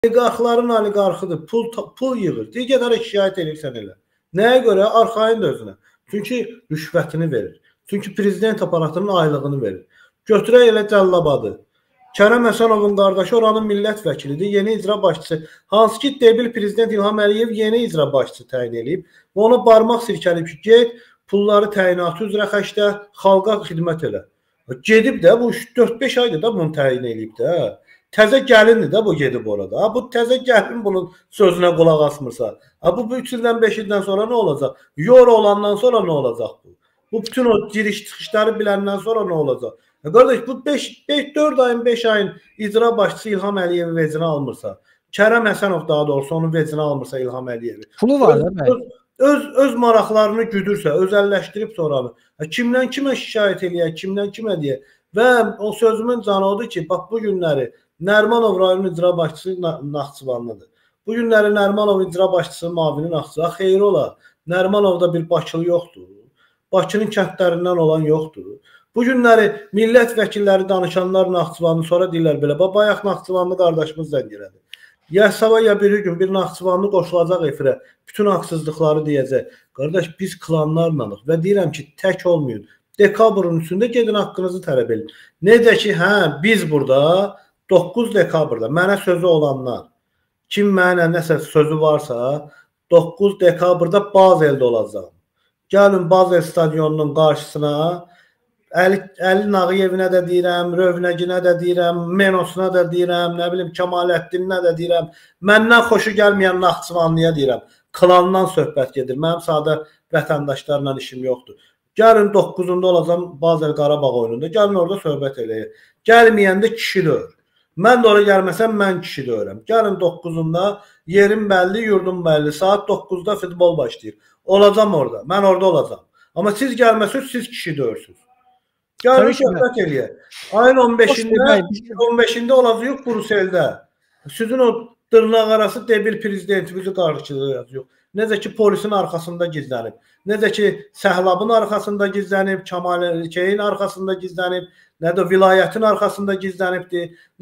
Oliqarxların oliqarxıdır. Pul yığır. Digərlərə şikayət edirsən elə. Nəyə görə? Arxayın da özünə. Çünki rüşvətini verir. Çünki prezident aparatının aylığını verir. Götürək elə Cəllabadı. Kərəm Həsənovun qardaşı oranın millət vəkilidir. Yeni icra başçısı. Hansı ki debil prezident İlham Əliyev yeni icra başçısı təyin edib. Və ona barmaq sirkəlib ki, get pulları təyinatı üzrə xərclə, xalqa xidmət elə. Gedib də bu 4-5 aydır da bunu təyin edib də. Təzə gəlindir də bu gedib orada. Bu təzə gəlin bunun sözünə qulaq asmırsa. Bu 3 ildən 5 ildən sonra nə olacaq? Euro olandan sonra nə olacaq bu? Bu bütün o giriş çıxışları biləndən sonra nə olacaq? Qardaş bu 4 ayın 5 ayın icra başçısı İlham Əliyevi vecinə almırsa, Kərəm Həsənov daha doğrusu onun vecinə almırsa İlham Əliyevi. Pulu var da bəy. Öz maraqlarını güdürsə, özəlləşdirib sonra kimdən kimə şikayət eləyək, kimdən kimə deyək. Və o sözümün canı odur ki, bax bu günləri Nərimanov rayon icra başçısı Naxçıvanlıdır. Bu günləri Nərimanov icra başçısı mavini Naxçıvan xeyri ola. Nərimanovda bir Bakılı yoxdur. Bakının kəndlərindən olan yoxdur. Bu günləri millət vəkilləri danışanlar Naxçıvanlı sonra deyirlər belə. Bayaq Naxçıvanlı qardaşımız zəng elədi. Ya sabah ya bir gün bir Naxçıvanlı qoşulacaq efirə. Bütün haqsızlıqları deyəcək. Qardaş biz klanlarlanıq və deyirəm ki tək olmayın. Dekabrın üstündə gedin haqqınızı tələb edin. Necə ki biz burada 9 dekabrda mənə sözü olanlar, kim mənə nəsə sözü varsa 9 dekabrda Bazeldə olacaq. Gəlin Bazel stadionunun qarşısına Əli Nağıyevinə də deyirəm, Rövnəginə də deyirəm, Menosuna da deyirəm, nə bilim Kemaləddinə də deyirəm. Məndən xoşu gəlməyən Naxçıvanlıya deyirəm. Klandan söhbət gedir. Mənim sadə vətəndaşlarla işim yoxdur. Gəlin 9-unda olacam Bazel Qarabağ oyununda. Gəlin orada söhbət eləyək. Gəlməyəndə kişi döyür. Mən də oraya gəlməsəm mən kişi döyürəm. Gəlin 9-unda yerim bəlli, yurdum bəlli. Saat 9-da futbol başlayır. Olacam orada. Mən orada olacam. Amma siz gəlməsiniz, siz kişi döyürsünüz. Gəlin söhbət eləyək. Ayın 15-də olacaq Bruseldə. Sizin o dırnaq arası debil prezidentimizi qarşılayacaq. Necə ki polisin arxasında gizlənib. Necə ki Səhlabın arxasında gizlənib, Kəmal Erkeyin arxasında gizlənib, nə də vilayətin arxasında gizlənibdir.